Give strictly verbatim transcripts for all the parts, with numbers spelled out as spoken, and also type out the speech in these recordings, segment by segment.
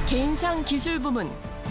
개인상 기술 부문,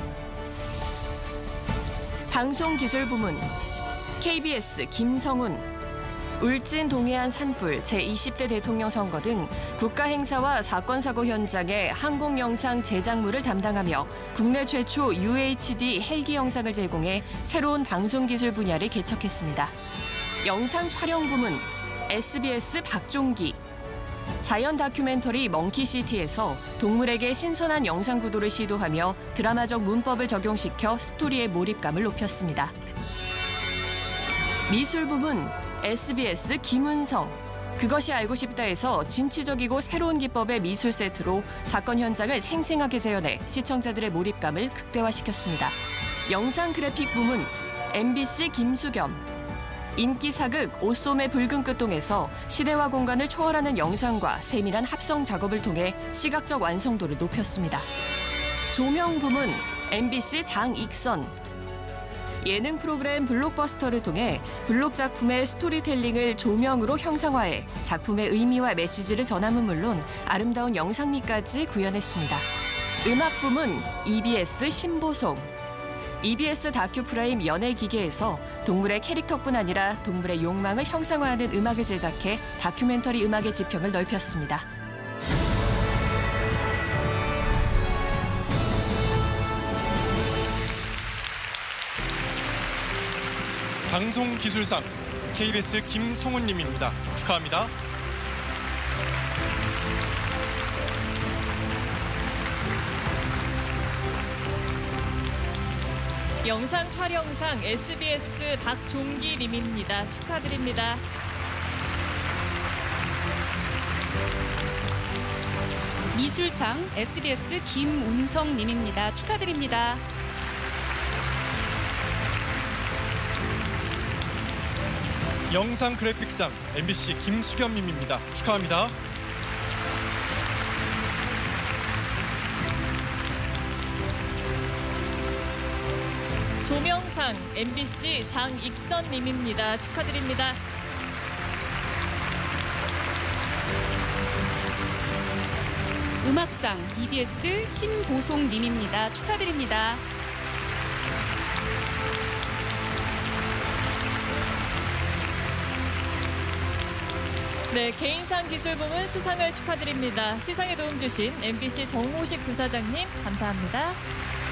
방송 기술 부문, 케이비에스 김성훈, 울진 동해안 산불 제이십 대 대통령 선거 등 국가 행사와 사건 사고 현장의 항공 영상 제작물을 담당하며 국내 최초 유에이치디 헬기 영상을 제공해 새로운 방송 기술 분야를 개척했습니다. 영상 촬영 부문 에스비에스 박종기, 자연 다큐멘터리 멍키시티에서 동물에게 신선한 영상 구도를 시도하며 드라마적 문법을 적용시켜 스토리의 몰입감을 높였습니다. 미술 부문 에스비에스 김은성, 그것이 알고 싶다에서 진취적이고 새로운 기법의 미술 세트로 사건 현장을 생생하게 재현해 시청자들의 몰입감을 극대화시켰습니다. 영상 그래픽 부문 엠비씨 김수겸, 인기 사극 오소매 붉은 끝동에서 시대와 공간을 초월하는 영상과 세밀한 합성 작업을 통해 시각적 완성도를 높였습니다. 조명 부문 엠비씨 장익선, 예능 프로그램 블록버스터를 통해 블록 작품의 스토리텔링을 조명으로 형상화해 작품의 의미와 메시지를 전함은 물론 아름다운 영상미까지 구현했습니다. 음악 부문 이비에스 신보송, 이비에스 다큐 프라임 연예기계에서 동물의 캐릭터뿐 아니라 동물의 욕망을 형상화하는 음악을 제작해 다큐멘터리 음악의 지평을 넓혔습니다. 방송기술상 케이비에스 김성훈님입니다. 축하합니다. 영상 촬영상 에스비에스 박종기님입니다. 축하드립니다. 미술상 에스비에스 김운성님입니다. 축하드립니다. 영상 그래픽상 엠비씨 김수겸님입니다. 축하합니다. 조명상 엠비씨 장익선님입니다. 축하드립니다. 음악상 이비에스 신보송님입니다. 축하드립니다. 네, 개인상 기술 부문 수상을 축하드립니다. 시상에 도움 주신 엠비씨 정호식 부사장님 감사합니다.